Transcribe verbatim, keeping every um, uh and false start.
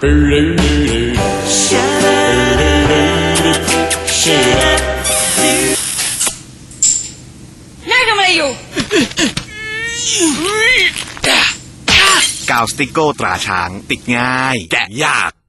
นายทำอะไรอยู่กาวสติกโก้ตราช้างติดง่ายแกะยาก